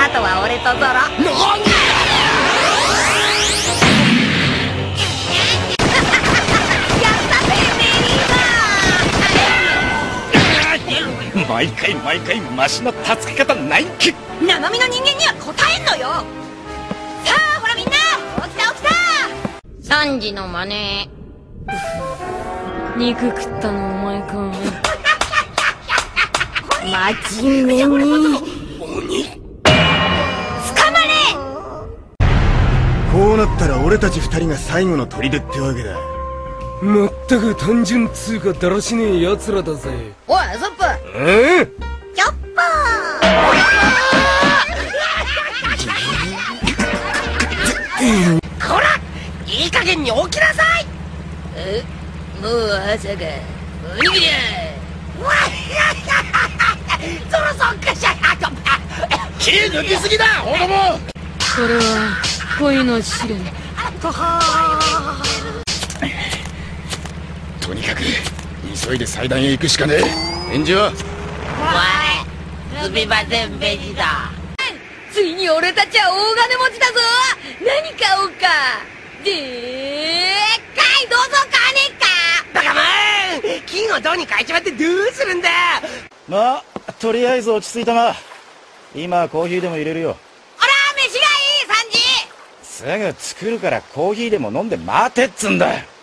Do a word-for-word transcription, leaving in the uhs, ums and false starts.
あとは俺とゾロ。 毎回毎回マシな助け方ないんけ。 生身の人間には答えんのよ。さあほらみんな、起きた起きた。三時のマネー。肉食ったのお前か。真面目に鬼。 捕まれ。 こうなったら俺たち二人が最後の砦ってわけだ。 まったく単純つうかだらしねえ奴らだぜ。 おいウソップ。 ええチョッパー。こら、いい加減に起きなさい。え、もう朝か。おにぎりや。わっゾロそっかしゃ。 気抜きすぎだ子供。 それは恋の試練。 とにかく急いで祭壇へ行くしかねえ。返事は？ われ、すみませんベジだ。 ついに俺たちは大金持ちだぞ。何買おうか。でっかい銅像買わねえか。 バカもん、金を銅に変えちまってどうするんだ。 まあとりあえず落ち着いたな。今コーヒーでも入れるよ。 おら飯がいいサンジ。 すぐ作るからコーヒーでも飲んで待てっつんだよ。